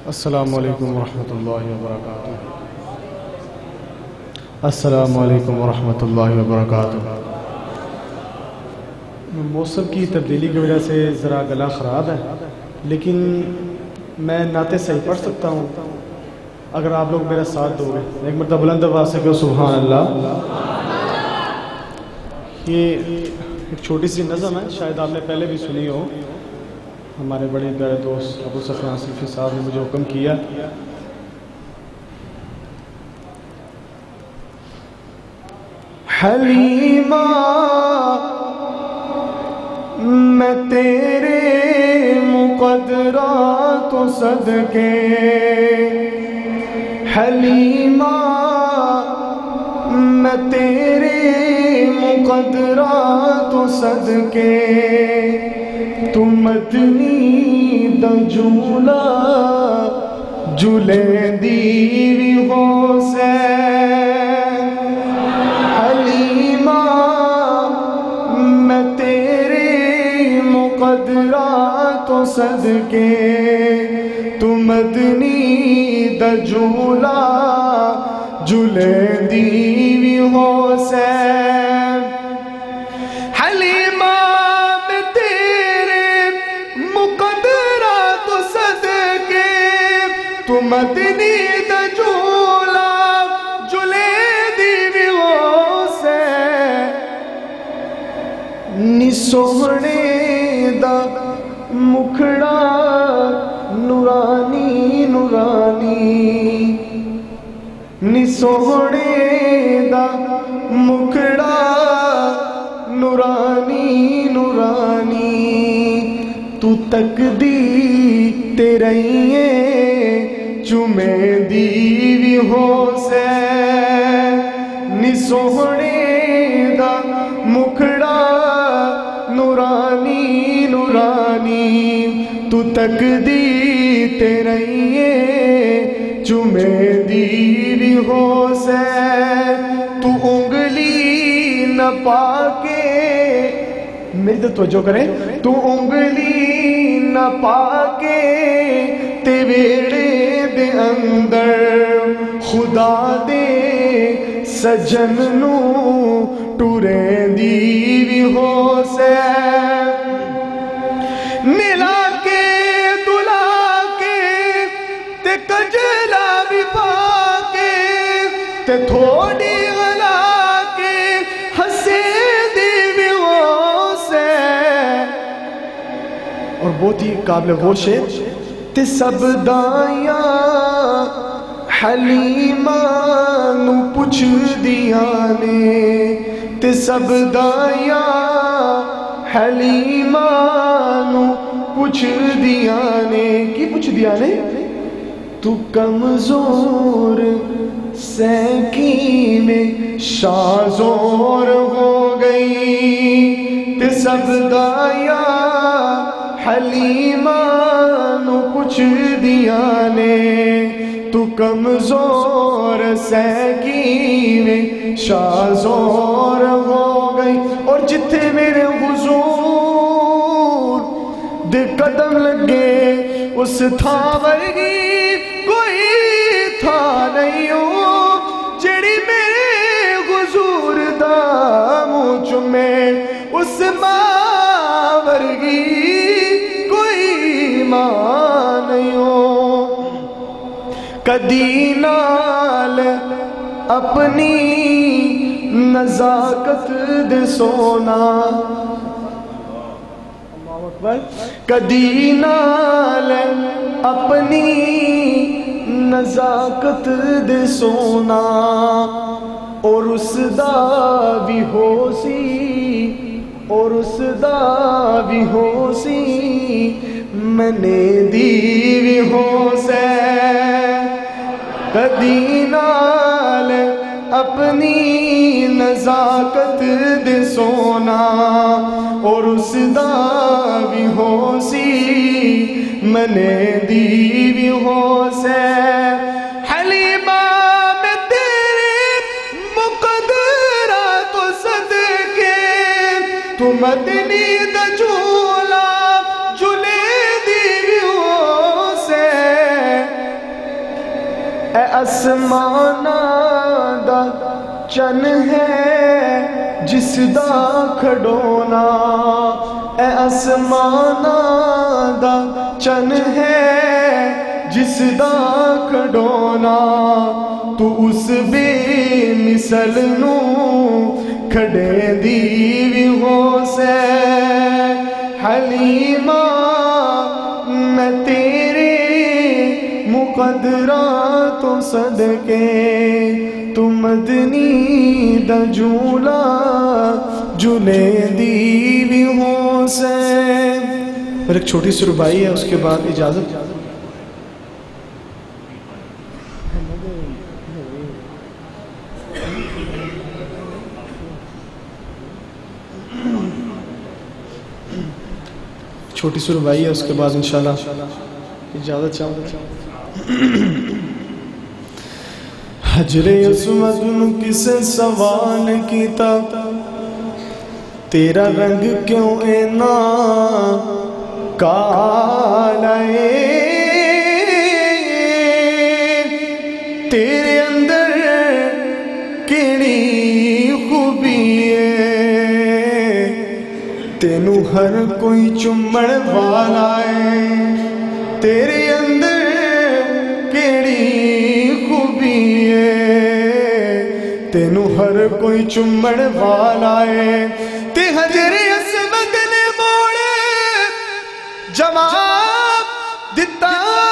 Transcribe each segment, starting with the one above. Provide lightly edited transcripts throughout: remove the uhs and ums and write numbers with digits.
السلام علیکم ورحمۃ اللہ وبرکاتہ۔ السلام علیکم ورحمۃ اللہ وبرکاتہ۔ موسم کی تبدیلی کی وجہ سے ذرا گلا خراب ہے، لیکن میں نعت صحیح پڑھ سکتا ہوں اگر آپ لوگ میرا ساتھ دو گے۔ ایک مرتبہ بلند آواز سے کہو سبحان اللہ۔ یہ ایک چھوٹی سی نظم ہے، شاید آپ نے پہلے بھی سنی ہو۔ ہمارے بڑے پیارے دوست ابو سفیان صفی صاحب نے مجھے حکم کیا۔ حلیمہ میں تیرے مقدرات و صدقے، حلیمہ میں تیرے مقدرات و صدقے، تو مدنی دا جھولا جھولے دیوی حسین، حلیمہ میں تیرے مقدرات و صدقے، تو مدنی دا جھولا جھولے دیوی حسین، حلیمہ میں تیرے مقدرات و صدقے، تو مدنی دا جھولا جھولے دیوی حسین، نی سوہنے دا مکھڑا نورانی نورانی، نی سوہنے دا مکھڑا نورانی نورانی، تو تک دی تیرے چومے دیوی حسین، نی سوہنے دا مکھڑا نورانی نورانی، تو تک دی تیرے چومے دیوی حسین، تو انگلی نہ پاکے، میری تو توجہ کریں، تو انگلی نہ پاکے تے ویڑے دے اندر خدا دے سجن نو ٹورے دیوی حسین، ملا کے دلا کے تے کجلا بھی پاکے تے تھوڑی غلا کے ہسے دیوی حسین، اور بہت ہی قابل غور شعر، تے سب دائیاں حلیمہ نو پوچھ دیاں نے، تے سب دائیاں حلیمہ نو پوچھ دیاں نے، کی پوچھ دیاں نے؟ تو کمزور سینکی میں شازور ہو گئی، تے سب دائیاں حلیمہ نو پوچھ دیاں نے، تو کمزور سینکی میں شازور ہو گئی، اور جتھے میرے حضور دے قدم لگے اس تھا ورگی کوئی تھا نہیں ہو، جڑی میرے حضور دا منہ چومے اس ماں ورگی کوئی ماں نہیں ہو، کدی نال اپنی نزاکت دے سونا، کدی نال اپنی نزاکت دے سونا، اور اس دا بھی ہو سی، اور اس دا بھی ہو سی منے دیوی حسین، کدی نال اپنی نزاکت دے سونا، اور اس دا بھی ہو سی منے دیوی حسین، حلیمہ میں تیرے مقدرات و صدقے، تو مدنی دا جھولا جھولے دیوی حسین، آسماناں دا چن ہے جس دا کھڑونا، اے آسماناں دا چن ہے جس دا کھڑونا، تو اس بے مثل نو کھڑے دی وی ہو سے حلیمہ، میں تیرے مقدرات تو صدقے تو مدنی دا جھولا جھولے دی وی ہو سے۔ اور ایک چھوٹی سی ربائی ہے، اس کے بعد اجازت۔ چھوٹی سی ربائی ہے، اس کے بعد انشاءاللہ اجازت چاہوں گا۔ حجر اسود نو کسے سوال کیتا، تیرا رنگ کیوں اینا کالا ہے، تیرے اندر کیڑی خوبی ہے، تینوں ہر کوئی چمڑ والا ہے، تیرے اندر کیڑی خوبی ہے، تینوں ہر کوئی چمڑ والا ہے، تے حجر اسود نے موڑ جواب دیتا،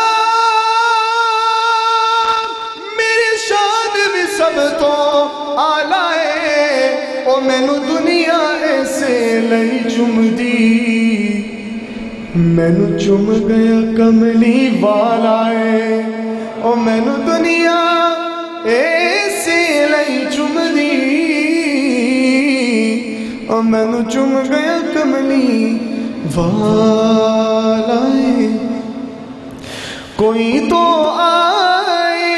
میری شان بھی سب تو آلہ ہے، او مینوں دنیا ایسے لئی چم دی، مینوں چم گیا کملی والا ہے، او مینوں دنیا ایسے لئی چم دی، او مینوں چم گیا کملی والا ہے، کوئی تو آئے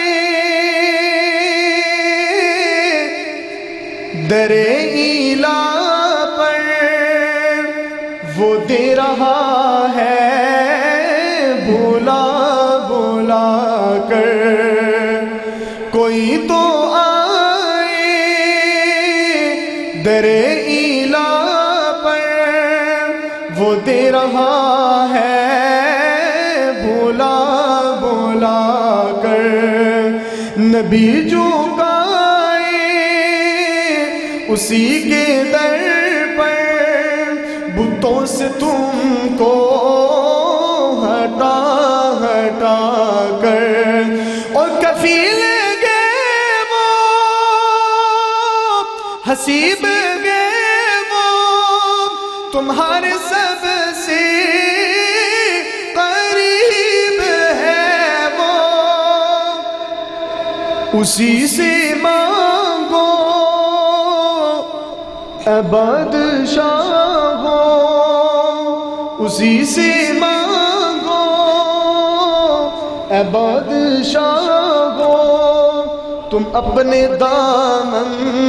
درے ایلا پر، وہ دے رہا ہے بولا بولا کر، کوئی تو آئے درے ایلا پر، وہ دے رہا ہے بولا بولا کر، نبی جو اسی کے در پر بتوں سے تم کو ہٹا ہٹا کر، اور کفیل گئے وہ حسیب گئے وہ تمہارے سب سے قریب ہے وہ، اسی سے مانگو اے بادشاہ ہو، اسی سے مانگو اے بادشاہ ہو، تم اپنے دامن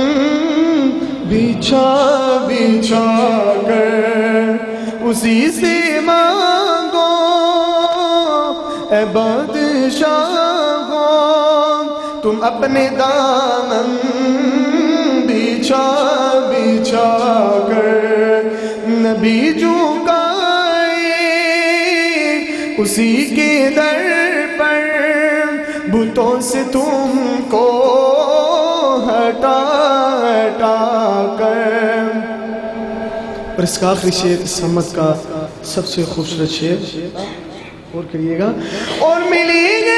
بچھا بچھا کر، اسی سے مانگو اے بادشاہ ہو، تم اپنے دامن بچھا بچھا کر، نبی جھکائے اسی کے در پر، بتوں سے تم کو ہٹا ہٹا کر۔ اور اس کا آخری شعر اس سمت کا سب سے خوبصورت شعر، اور کریے گا، اور ملی گے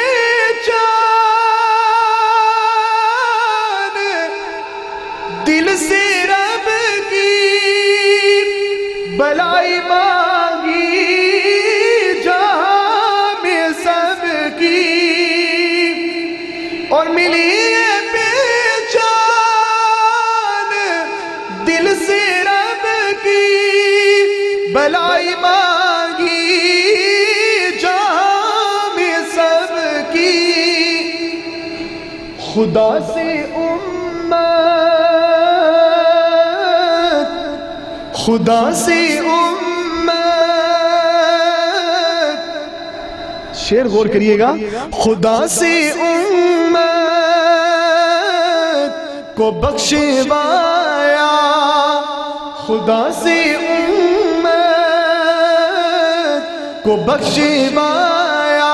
دل سے رب کی بلائی مانگی جہاں میں سب کی، اور ملی پہچان دل سے رب کی بلائی مانگی جہاں میں سب کی، خدا سے خدا سے امت شعر غور کریے گا. خدا سے امت کو بخشوایا، خدا سے امت کو بخشوایا،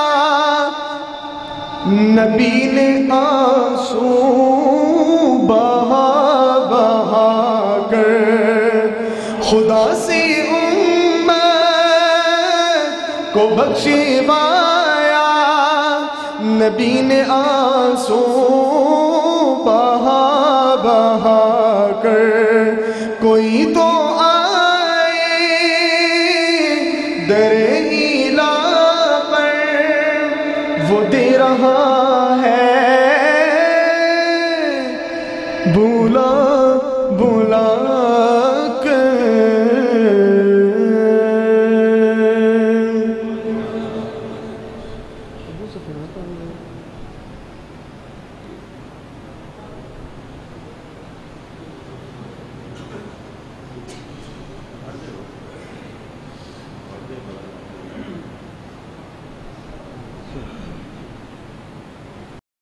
نبی نے آنسو بہا بہا کر. خدا سے امت کو بخشوایا، نبی نے آنسو بہا بہا کر. کوئی تو آئے در ایلا پر، وہ دے رہا